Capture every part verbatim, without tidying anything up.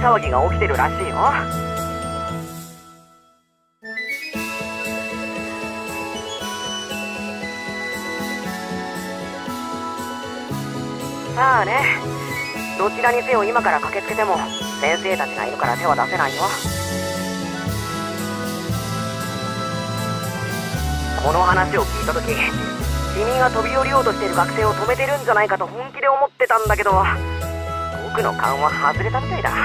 騒ぎが起きてるらしいよ。さあね、どちらにせよ今から駆けつけても先生たちがいるから手は出せないよ。この話を聞いた時、君が飛び降りようとしている学生を止めてるんじゃないかと本気で思ってたんだけど、僕の勘は外れたみたいだ。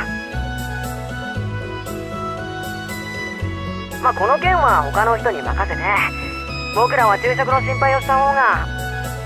まあこの件は他の人に任せて、僕らは昼食の心配をした方が。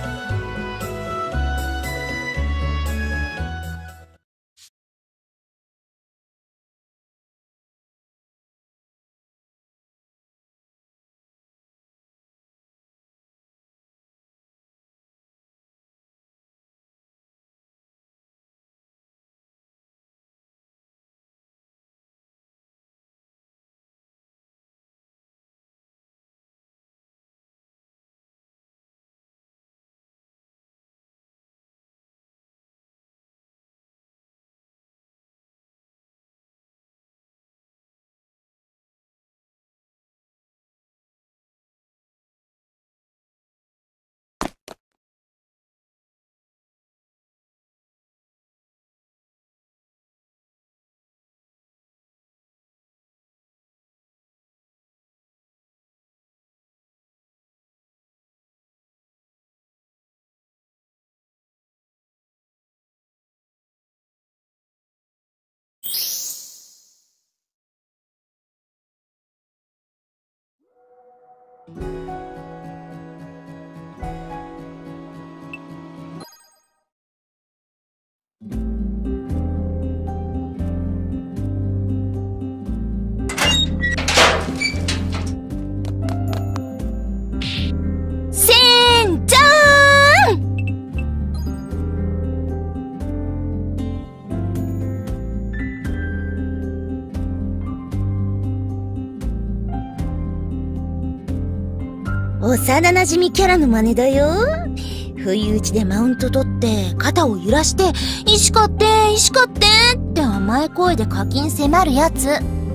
幼なじみキャラの真似だよ。不意打ちでマウント取って肩を揺らして「石買って石買って!」って甘い声で課金迫るやつ。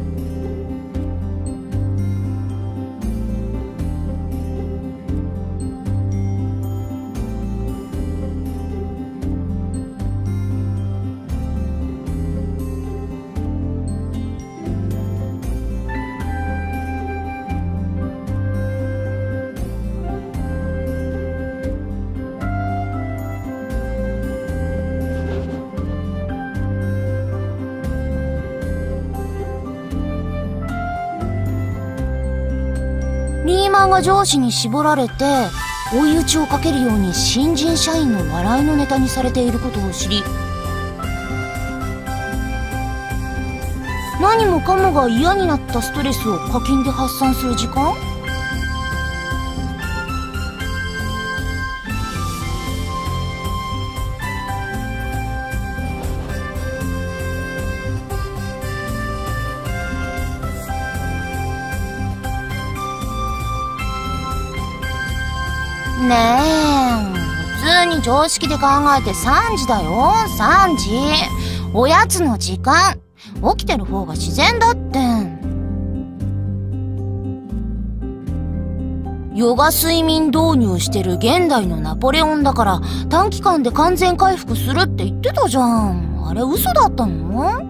リーマンが上司に絞られて追い打ちをかけるように新人社員の笑いのネタにされていることを知り、何もかもが嫌になったストレスを課金で発散する時間。ねえ、普通に常識で考えてさんじだよ、さんじ。おやつの時間。起きてる方が自然だって。ヨガ睡眠導入してる現代のナポレオンだから短期間で完全回復するって言ってたじゃん。あれ嘘だったの？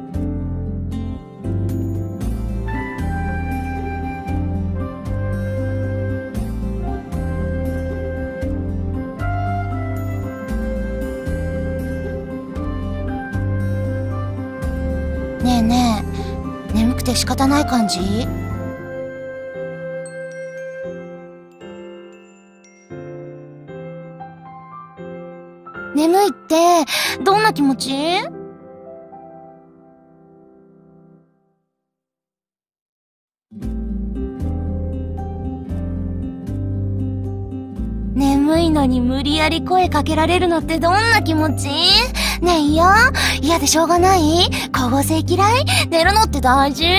ねえねえ、眠くて仕方ない感じ？眠いってどんな気持ち？眠いのに無理やり声かけられるのってどんな気持ち？ねえ、嫌？嫌でしょうがない？光合成嫌い？寝るのって大事？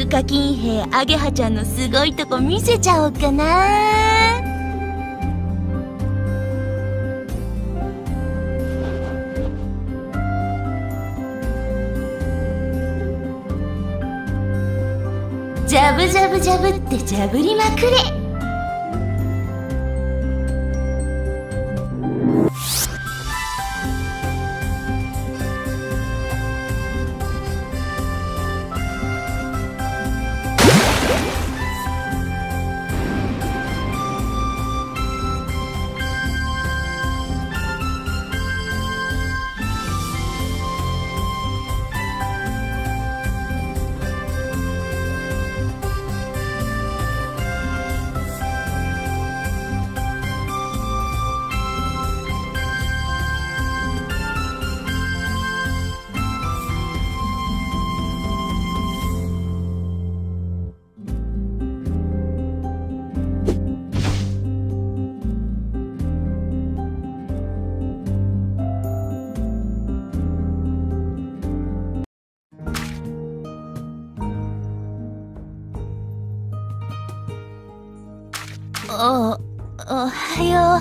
重課金兵アゲハちゃんのすごいとこ見せちゃおうかな。ジャブジャブジャブってジャブりまくれ。お、おはよ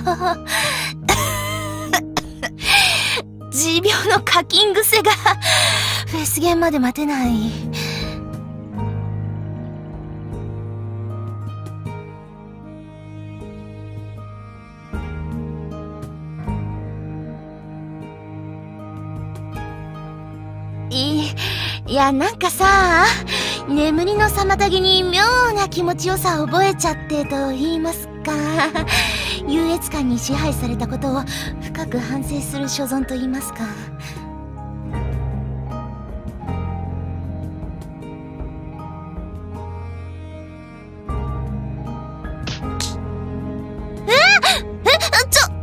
う。持病の課金癖がフェスゲンまで待てない。い、いやなんかさ、眠りの妨げに妙な気持ちよさを覚えちゃってと言いますか、優越感に支配されたことを深く反省する所存と言いますか。ええちょ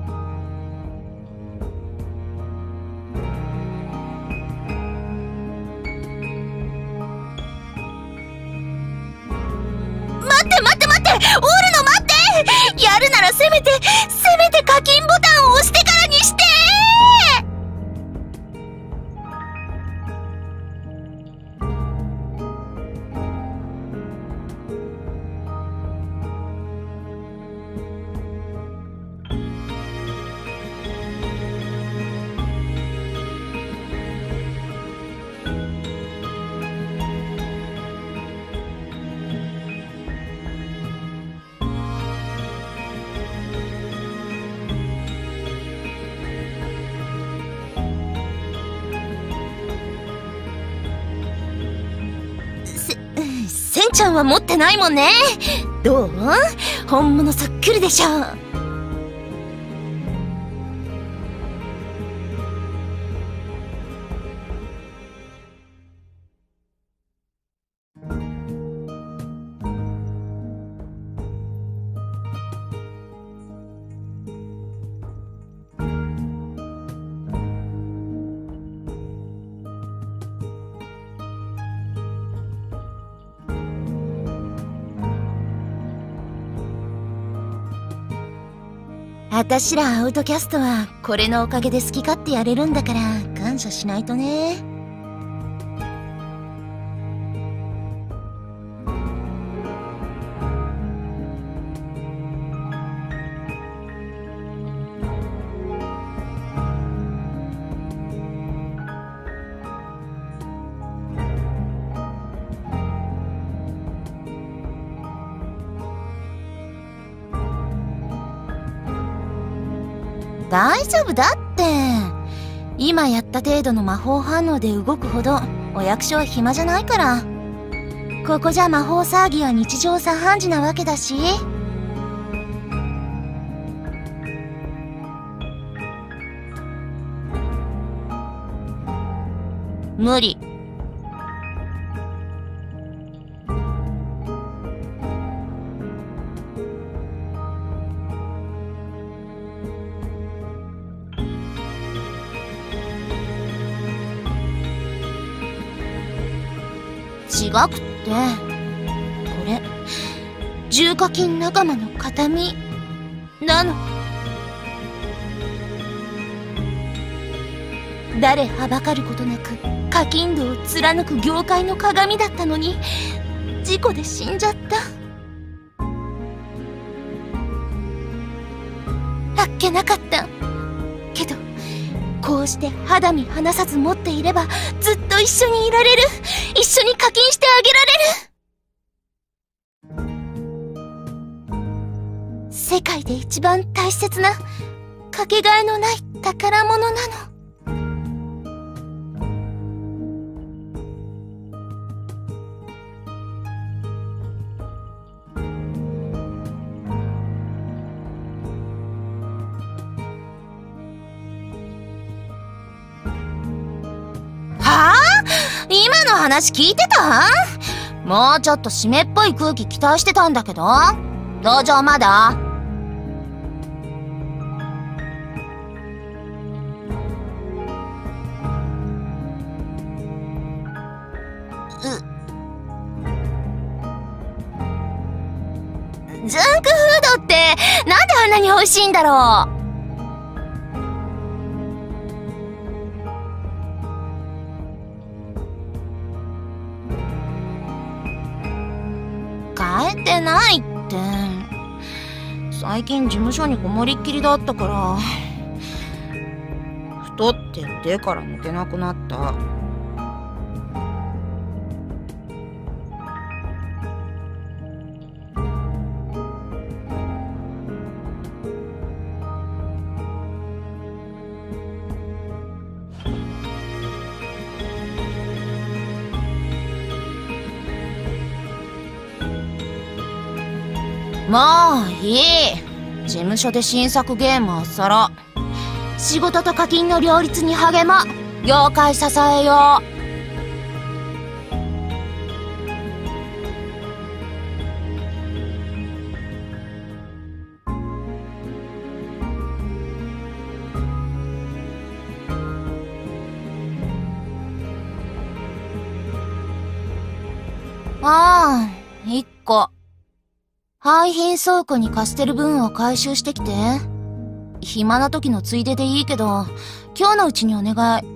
待って待って待って、オールの待って、やるならせめてせめて課金ボタンを押してからにして。センちゃんは持ってないもんね。どう？本物そっくりでしょ。あたしらアウトキャストはこれのおかげで好き勝手やれるんだから感謝しないとね。大丈夫だって。今やった程度の魔法反応で動くほどお役所は暇じゃないから。ここじゃ魔法騒ぎは日常茶飯事なわけだし。無理。違くってこれ重課金仲間の形見なの。誰はばかることなく課金度を貫く業界の鏡だったのに、 事故で死んじゃった。あっけなかったけど、こうして肌身離さず持っていればずっと一緒にいられる。一緒に課金してあげられる。世界で一番大切なかけがえのない宝物なの。はあ？今の話聞いてた？もうちょっと湿っぽい空気期待してたんだけど。同情まだ？ジャンクフードってなんであんなに美味しいんだろう。帰ってないって。最近事務所にこもりっきりだったから、太って腕から抜けなくなった。もういい。事務所で新作ゲームをそろ。仕事と課金の両立に励もう。業界支えよう。ああ、一個。廃品倉庫に貸してる分を回収してきて。暇な時のついででいいけど、今日のうちにお願い。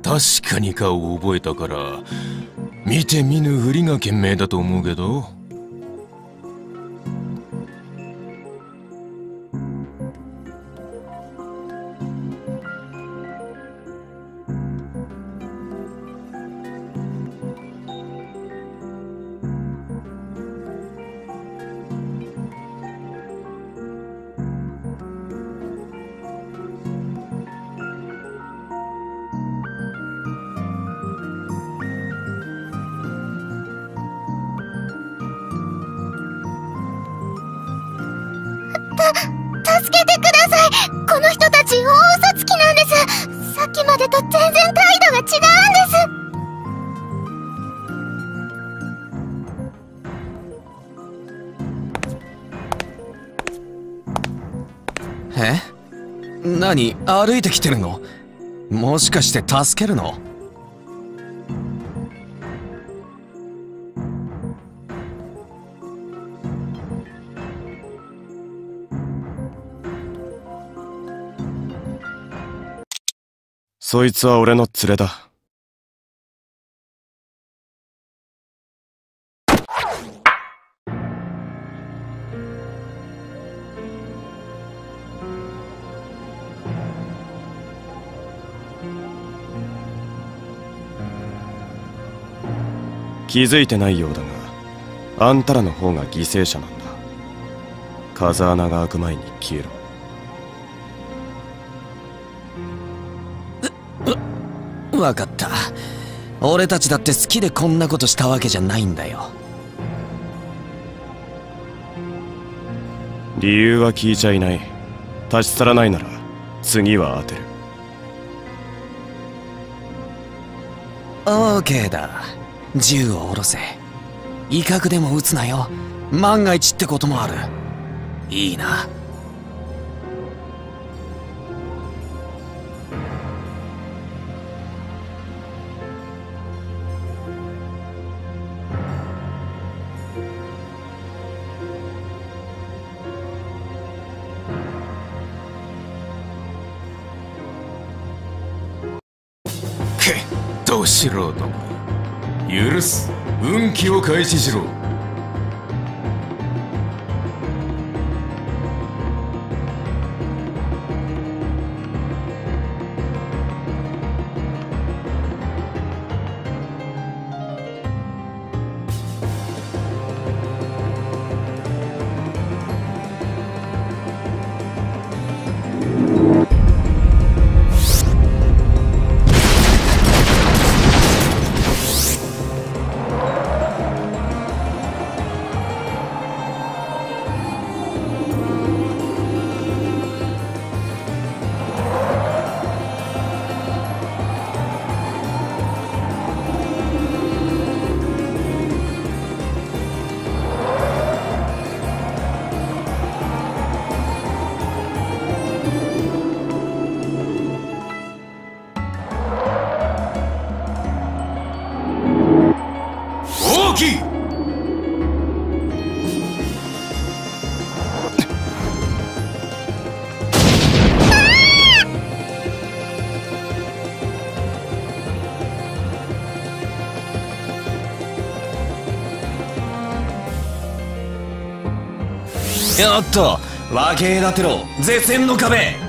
確かに顔を覚えたから見て見ぬふりが賢明だと思うけど。 助けてください。この人たち大嘘つきなんです。さっきまでと全然態度が違うんです。え？何？歩いてきてるの？もしかして助けるの？ そいつは俺の連れだ。気づいてないようだが、あんたらの方が犠牲者なんだ。風穴が開く前に消えろ。 わかった。俺たちだって好きでこんなことしたわけじゃないんだよ。 理由は聞いちゃいない。立ち去らないなら次は当てる。 オーケーだ。銃を下ろせ。威嚇でも撃つなよ。万が一ってこともある。いいな。 ど素人が許す。運気を開始しろ。 やっと分け隔てろ、絶縁の壁。